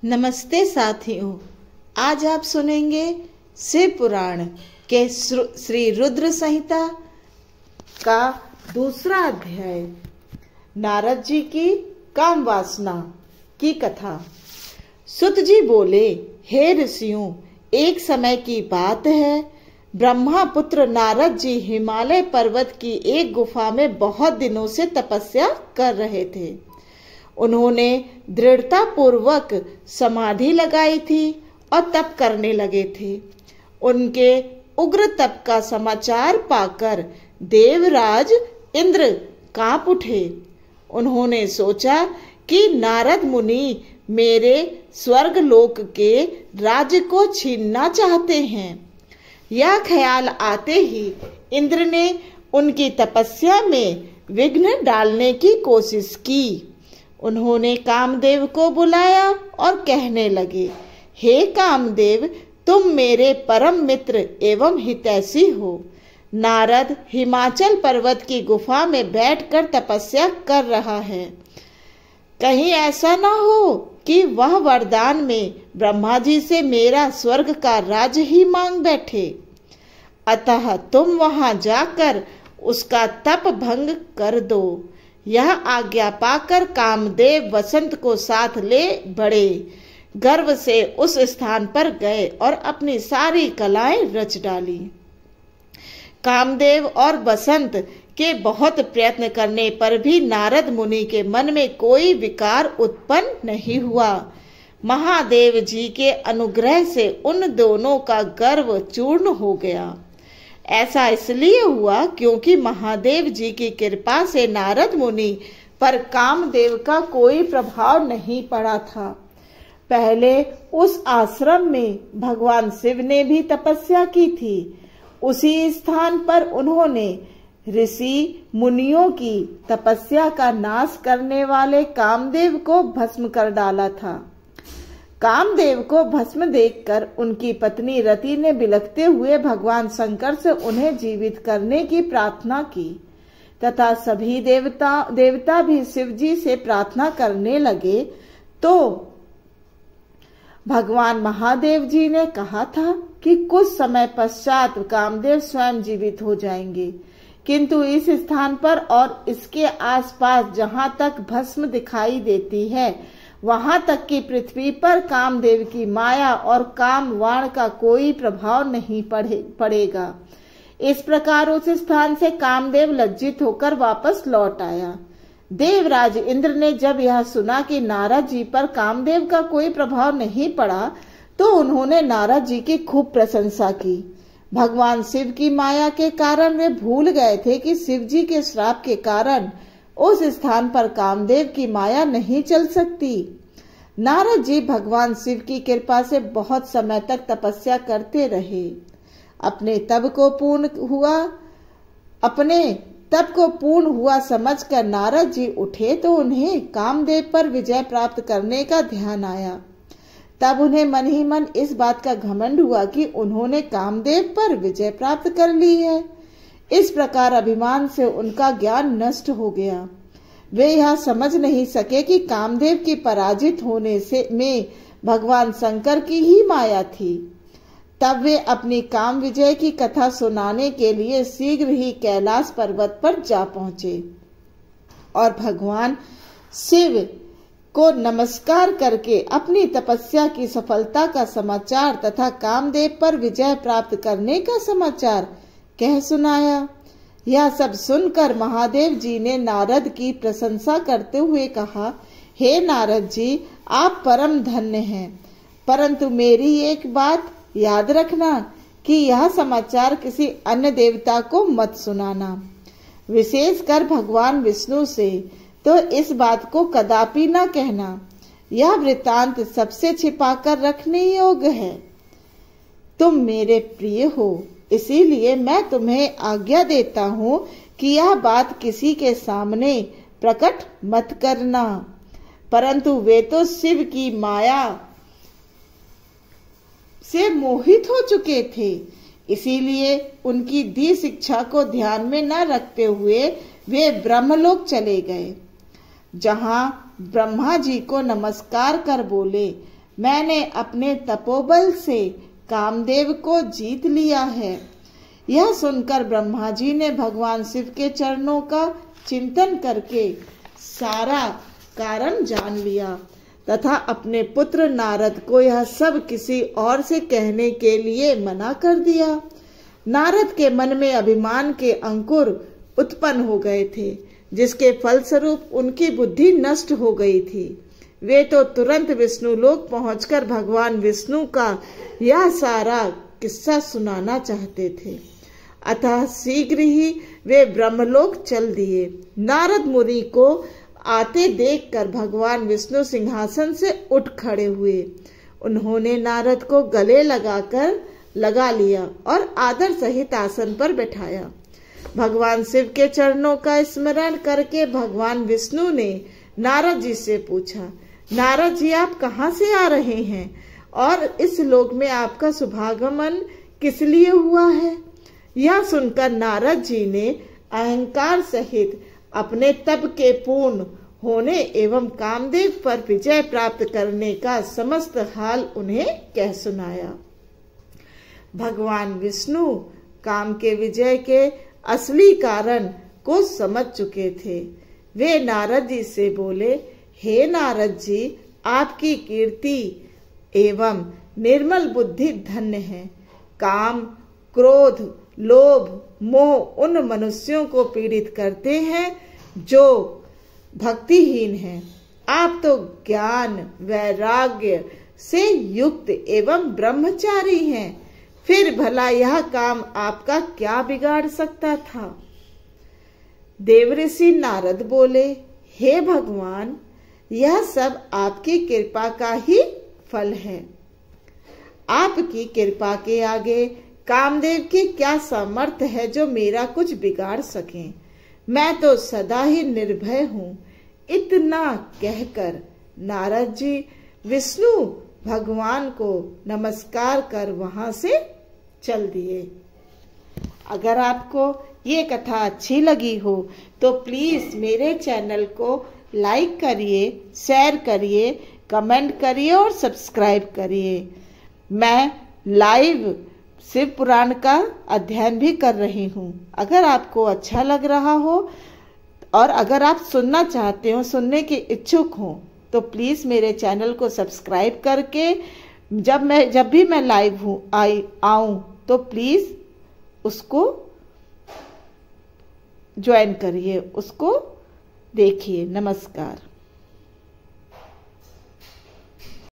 नमस्ते साथियों, आज आप सुनेंगे शिव पुराण के श्री रुद्र संहिता का दूसरा अध्याय, नारद जी की काम वासना की कथा। सुत जी बोले, हे ऋषियों, एक समय की बात है, ब्रह्मा पुत्र नारद जी हिमालय पर्वत की एक गुफा में बहुत दिनों से तपस्या कर रहे थे। उन्होंने दृढ़ता पूर्वक समाधि लगाई थी और तप करने लगे थे। उनके उग्र तप का समाचार पाकर देवराज इंद्र कांप उठे। उन्होंने सोचा कि नारद मुनि मेरे स्वर्ग लोक के राज्य को छीनना चाहते हैं। यह ख्याल आते ही इंद्र ने उनकी तपस्या में विघ्न डालने की कोशिश की। उन्होंने कामदेव को बुलाया और कहने लगे, हे कामदेव, तुम मेरे परम मित्र एवं हितैषी हो। नारद हिमाचल पर्वत की गुफा में बैठकर तपस्या कर रहा है। कहीं ऐसा ना हो कि वह वरदान में ब्रह्मा जी से मेरा स्वर्ग का राज्य ही मांग बैठे। अतः तुम वहां जाकर उसका तप भंग कर दो। यह आज्ञा पाकर कामदेव वसंत को साथ ले बड़े गर्व से उस स्थान पर गए और अपनी सारी कलाएं रच डाली। कामदेव और वसंत के बहुत प्रयत्न करने पर भी नारद मुनि के मन में कोई विकार उत्पन्न नहीं हुआ। महादेव जी के अनुग्रह से उन दोनों का गर्व चूर्ण हो गया। ऐसा इसलिए हुआ क्योंकि महादेव जी की कृपा से नारद मुनि पर कामदेव का कोई प्रभाव नहीं पड़ा था। पहले उस आश्रम में भगवान शिव ने भी तपस्या की थी। उसी स्थान पर उन्होंने ऋषि मुनियों की तपस्या का नाश करने वाले कामदेव को भस्म कर डाला था। कामदेव को भस्म देखकर उनकी पत्नी रति ने बिलखते हुए भगवान शंकर से उन्हें जीवित करने की प्रार्थना की तथा सभी देवता भी शिव जी से प्रार्थना करने लगे। तो भगवान महादेव जी ने कहा था कि कुछ समय पश्चात कामदेव स्वयं जीवित हो जाएंगे, किंतु इस स्थान पर और इसके आसपास जहां तक भस्म दिखाई देती है वहां तक की पृथ्वी पर कामदेव की माया और काम वाण का कोई प्रभाव नहीं पड़ेगा। इस प्रकार उस स्थान से कामदेव लज्जित होकर वापस लौट आया। देवराज इंद्र ने जब यह सुना कि नारद जी पर कामदेव का कोई प्रभाव नहीं पड़ा तो उन्होंने नारद जी की खूब प्रशंसा की। भगवान शिव की माया के कारण वे भूल गए थे कि शिव जी के श्राप के कारण उस स्थान पर कामदेव की माया नहीं चल सकती। नारद जी भगवान शिव की कृपा से बहुत समय तक तपस्या करते रहे। अपने तप को पूर्ण हुआ समझकर नारद जी उठे तो उन्हें कामदेव पर विजय प्राप्त करने का ध्यान आया। तब उन्हें मन ही मन इस बात का घमंड हुआ कि उन्होंने कामदेव पर विजय प्राप्त कर ली है। इस प्रकार अभिमान से उनका ज्ञान नष्ट हो गया। वे यह समझ नहीं सके कि कामदेव की पराजित होने में भगवान शंकर की ही माया थी। तब वे अपनी काम विजय की कथा सुनाने के लिए शीघ्र ही कैलाश पर्वत पर जा पहुंचे और भगवान शिव को नमस्कार करके अपनी तपस्या की सफलता का समाचार तथा कामदेव पर विजय प्राप्त करने का समाचार कह सुनाया। यह सब सुनकर महादेव जी ने नारद की प्रशंसा करते हुए कहा, हे नारद जी, आप परम धन्य हैं, परंतु मेरी एक बात याद रखना कि यह समाचार किसी अन्य देवता को मत सुनाना, विशेषकर भगवान विष्णु से तो इस बात को कदापि न कहना। यह वृत्तांत सबसे छिपाकर रखने योग्य है। तुम मेरे प्रिय हो, इसीलिए मैं तुम्हें आज्ञा देता हूँ कि यह बात किसी के सामने प्रकट मत करना। परंतु वे तो शिव की माया से मोहित हो चुके थे, इसीलिए उनकी दी शिक्षा को ध्यान में न रखते हुए वे ब्रह्मलोक चले गए, जहां ब्रह्मा जी को नमस्कार कर बोले, मैंने अपने तपोबल से कामदेव को जीत लिया है। यह सुनकर ब्रह्मा जी ने भगवान शिव के चरणों का चिंतन करके सारा कारण जान लिया तथा अपने पुत्र नारद को यह सब किसी और से कहने के लिए मना कर दिया। नारद के मन में अभिमान के अंकुर उत्पन्न हो गए थे, जिसके फलस्वरूप उनकी बुद्धि नष्ट हो गई थी। वे तो तुरंत विष्णु लोक पहुंचकर भगवान विष्णु का यह सारा किस्सा सुनाना चाहते थे। अतः शीघ्र ही वे ब्रह्मलोक चल दिए। नारद मुनि को आते देखकर भगवान विष्णु सिंहासन से उठ खड़े हुए। उन्होंने नारद को गले लगा लिया और आदर सहित आसन पर बैठाया। भगवान शिव के चरणों का स्मरण करके भगवान विष्णु ने नारद जी से पूछा, नारद जी आप कहाँ से आ रहे हैं और इस लोक में आपका शुभागमन किस लिए हुआ है? यह सुनकर नारद जी ने अहंकार सहित अपने तप के पूर्ण होने एवं कामदेव पर विजय प्राप्त करने का समस्त हाल उन्हें कह सुनाया। भगवान विष्णु काम के विजय के असली कारण को समझ चुके थे। वे नारद जी से बोले, हे नारद जी, आपकी कीर्ति एवं निर्मल बुद्धि धन्य है। काम, क्रोध, लोभ, मोह उन मनुष्यों को पीड़ित करते हैं जो भक्तिहीन हैं। आप तो ज्ञान वैराग्य से युक्त एवं ब्रह्मचारी हैं, फिर भला यह काम आपका क्या बिगाड़ सकता था? देवऋषि नारद बोले, हे भगवान, यह सब आपकी कृपा का ही फल है। आपकी कृपा के आगे कामदेव की क्या सामर्थ्य है जो मेरा कुछ बिगाड़ सके? मैं तो सदा ही निर्भय हूँ। इतना कहकर नारद जी विष्णु भगवान को नमस्कार कर वहां से चल दिए। अगर आपको ये कथा अच्छी लगी हो तो प्लीज मेरे चैनल को लाइक करिए, शेयर करिए, कमेंट करिए और सब्सक्राइब करिए। मैं लाइव शिव पुराण का अध्ययन भी कर रही हूँ। अगर आपको अच्छा लग रहा हो और अगर आप सुनना चाहते हो, सुनने के इच्छुक हो, तो प्लीज मेरे चैनल को सब्सक्राइब करके जब भी मैं लाइव आऊं तो प्लीज उसको ज्वाइन करिए, उसको देखिए। नमस्कार।